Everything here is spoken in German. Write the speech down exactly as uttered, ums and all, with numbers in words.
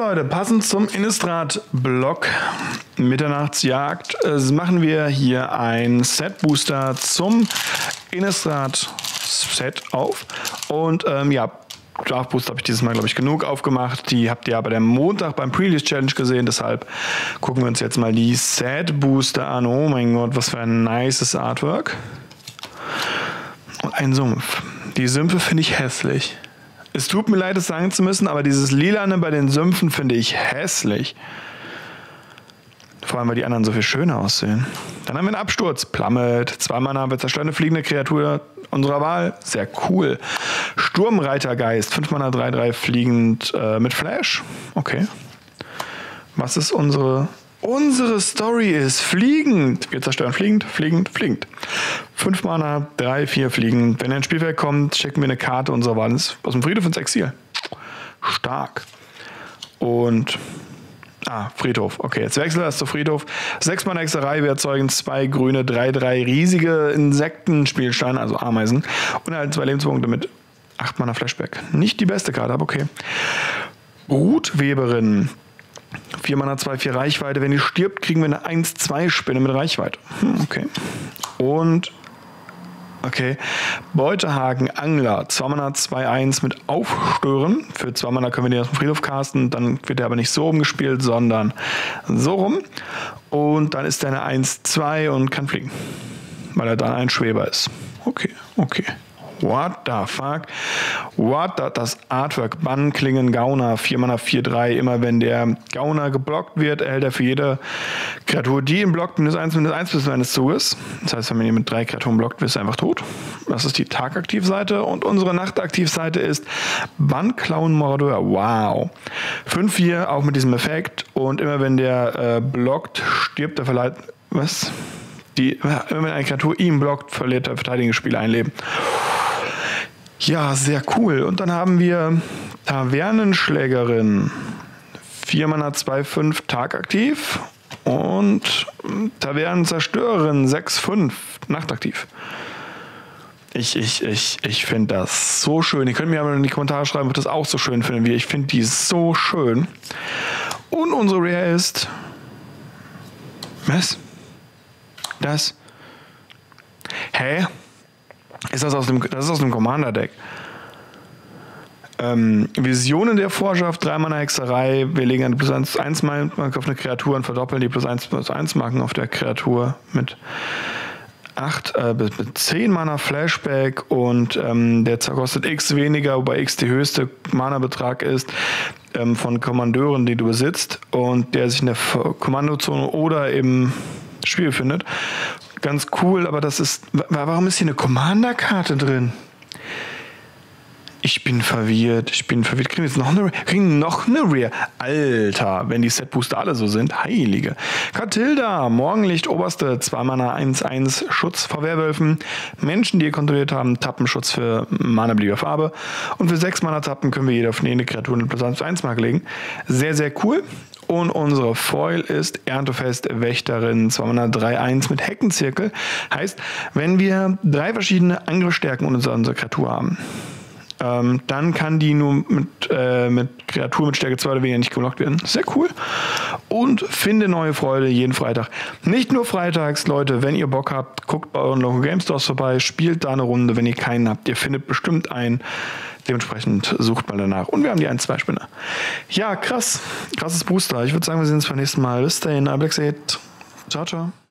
Leute, passend zum Innistrad-Block Mitternachtsjagd äh, machen wir hier ein Set-Booster zum Innistrad-Set auf. Und ähm, ja, Draft Booster habe ich dieses Mal, glaube ich, genug aufgemacht. Die habt ihr aber der Montag beim Pre-Release Challenge gesehen. Deshalb gucken wir uns jetzt mal die Set-Booster an. Oh mein Gott, was für ein nices Artwork. Und ein Sumpf. Die Sümpfe finde ich hässlich. Es tut mir leid, es sagen zu müssen, aber dieses Lilane bei den Sümpfen finde ich hässlich. Vor allem, weil die anderen so viel schöner aussehen. Dann haben wir einen Absturz. Plummet. Zwei Mana, wir zerstören eine fliegende Kreatur unserer Wahl. Sehr cool. Sturmreitergeist. Fünf Mana, drei drei fliegend äh, mit Flash. Okay. Was ist unsere... Unsere Story ist fliegend. Wir zerstören fliegend, fliegend, fliegend. Fünf Mana, drei, vier fliegend. Wenn er ins Spielfeld kommt, schicken wir eine Karte unserer Wahl aus dem Friedhof ins Exil. Stark. Und... Ah, Friedhof. Okay, jetzt wechseln wir das zu Friedhof. Sechs Mana Hexerei, wir erzeugen zwei grüne, drei drei riesige Insektenspielsteine, also Ameisen. Und erhalten zwei Lebenspunkte mit acht Mana Flashback. Nicht die beste Karte, aber okay. Brutweberin. vier Mana, zwei, vier Reichweite. Wenn die stirbt, kriegen wir eine eins zwei Spinne mit Reichweite. Hm, okay. Und... Okay. Beutehaken, Angler. zwei Mana, zwei eins mit Aufstören. Für zwei Mana können wir den aus dem Friedhof casten. Dann wird der aber nicht so rumgespielt, sondern so rum. Und dann ist der eine eins zwei und kann fliegen. Weil er dann ein Schweber ist. Okay, okay. What the fuck? What the, das Artwork. Bannklingen Gauner. vier Mana, vier drei. Immer wenn der Gauner geblockt wird, erhält er für jede Kreatur, die ihn blockt, minus eins, minus eins bis zu eines Zuges. Das heißt, wenn man ihn mit drei Kreaturen blockt, bist du einfach tot. Das ist die Tagaktivseite. Und unsere Nachtaktivseite ist Bannklauen Mordor. Wow. fünf vier, auch mit diesem Effekt. Und immer wenn der äh, blockt, stirbt er verleiht. Was? Die, immer wenn eine Kreatur ihn blockt, verliert der verteidigende Spieler ein Leben. Ja, sehr cool. Und dann haben wir Tavernenschlägerin. vier Mana, zwei fünf, tagaktiv. Und Tavernenzerstörerin, sechs fünf, nachtaktiv. Ich, ich, ich, ich finde das so schön. Ihr könnt mir aber in die Kommentare schreiben, ob ihr das auch so schön findet wie ich. Ich finde die so schön. Und unsere Rare ist... Was? Das? Hä? Ist das aus dem, das ist aus dem Commander-Deck. Ähm, Visionen der Vorschrift, drei Mana Hexerei. Wir legen eine plus eins Marke auf eine Kreatur und verdoppeln die plus eins plus eins Marken auf der Kreatur mit acht, äh, mit zehn Mana Flashback und ähm, der kostet X weniger, wobei X der höchste Mana-Betrag ist ähm, von Kommandeuren, die du besitzt und der sich in der Kommandozone oder im Spiel findet. Ganz cool, aber das ist... Warum ist hier eine Commander-Karte drin? Ich bin verwirrt. Ich bin verwirrt. Kriegen wir jetzt noch eine, kriegen noch eine Rare? Alter, wenn die Set-Booster alle so sind. Heilige. Katilda, Morgenlicht, Oberste, zwei Mana, eins eins, Schutz vor Werwölfen. Menschen, die ihr kontrolliert haben, Tappenschutz für Mana beliebiger Farbe. Und für sechs Mana Tappen können wir jeder auf eine Kreatur eine plus eins eins Marke legen. Sehr, sehr cool. Und unsere Foil ist Erntefest Wächterin, zwei Mana, drei eins mit Heckenzirkel. Heißt, wenn wir drei verschiedene Angriffsstärken unter unserer Kreatur haben, ähm, dann kann die nur mit, äh, mit Kreatur mit Stärke zwei oder weniger nicht geblockt werden. Sehr cool. Und finde neue Freude jeden Freitag. Nicht nur freitags, Leute, wenn ihr Bock habt, guckt bei euren Local Game Stores vorbei, spielt da eine Runde, wenn ihr keinen habt. Ihr findet bestimmt einen. Dementsprechend sucht mal danach. Und wir haben die eins zwei Spinner. Ja, krass. Krasses Booster. Ich würde sagen, wir sehen uns beim nächsten Mal. Bis dahin, Ablex. Ciao, ciao.